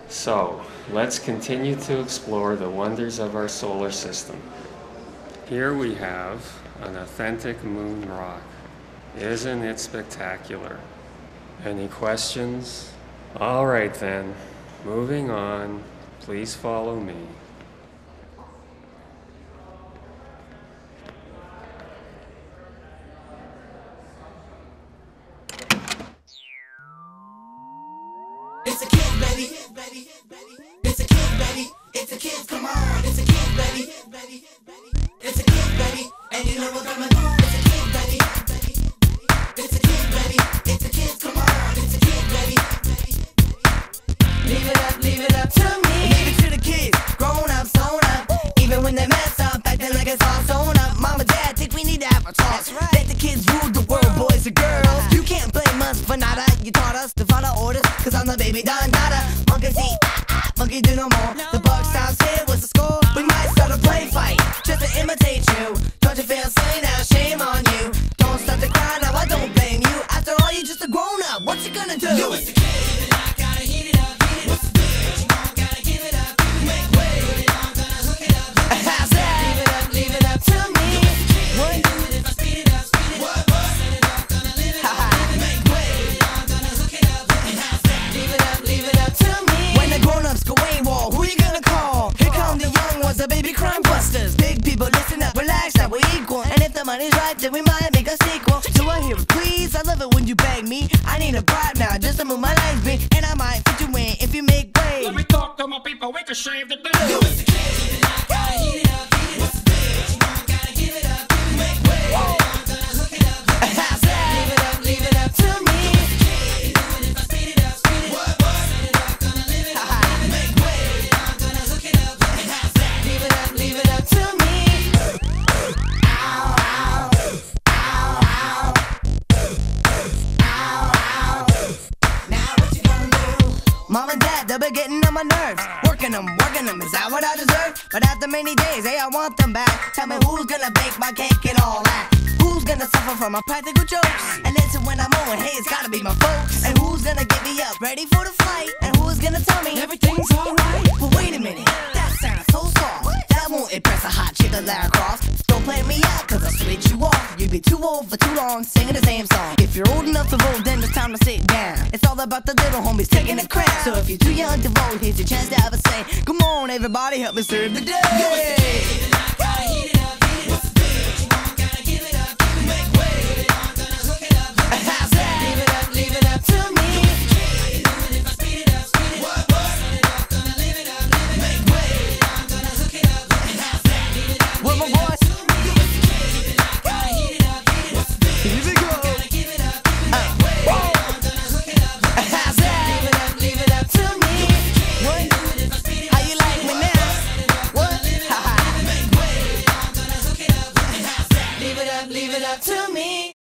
So, let's continue to explore the wonders of our solar system. Here we have an authentic moon rock. Isn't it spectacular? Any questions? All right then, moving on. Please follow me. It's a kid, baby. It's a kid, baby. It's a kid, come on. It's a kid, baby. It's a kid, baby. And you know we're coming on. It's a kid, baby. It's a kid, baby. It's a kid, come on. It's a kid, baby. Leave it up to me. Leave it to the kids, grown up, sewn up. Even when they mess up, acting like it's all sewn up. Mom and dad think we need to have a talk. Let the kids rule the world, boys and girls. You can't blame us for nada. You taught us to follow orders, cause I'm the baby Don Dada. Monkey see, monkey do no more. The buck stops here, what's the score? We might start a play fight, just to imitate you. Don't you feel silly now, shame on you. Don't start to cry now, I don't blame you. After all, you're just a grown up, what you gonna do? You is a kid, and I gotta heat it up. What's the bitch? You won't gotta give it up. Make way, put it on, gonna hook it up. How's that? Leave it up to me. What? Do it if I speed it up, what? Set it up, gonna live it up. Make way, put it on, gonna hook it up. How's that? Leave it up to me. When the grown-ups go AWOL, who you gonna call? Here come the young ones, the baby crime busters. Big people, listen up, relax, now we're equal. And if the money's right, then we might make a sequel. Do I hear it, please? I love it when you beg me. I need a bribe now, just to move my legs, B. And I might fit you in if you make way. Let me talk to my people, we can shave the day. You is a kid, and I gotta heat it up. What's the bitch? You won't gotta give it up. Make way, put it on, gonna hook it up. How's that? Leave it up to me. Do it if I speed it up, what? Set it up, gonna live it up. Make way, put it on, gonna hook it up. How's that? Leave it up to me. Mom and dad, they'll be getting on my nerves. Working them, is that what I deserve? But after many days, hey, I want them back. Tell me who's gonna bake my cake and all that? Who's gonna suffer from my practical jokes? And listen when I'm on, hey, it's gotta be my folks. And who's gonna get me up, ready for the fight? And who's gonna tell me everything's alright? But wait a minute, that sounds so soft. That won't impress a hot chick like Lara Croft. Don't play me out, cause I'll switch you off. You'd be too old for too long, singing the same song. If you're old enough to vote, then it's time to sit down. It's all about the little homies taking the crown. So if you're too young to vote, here's your chance to have a say. Come on, everybody, help me serve the day. Leave it up to me. With my voice. Here we go. How's that? Leave it up to me. What? How you like me now? What? Leave it up to me.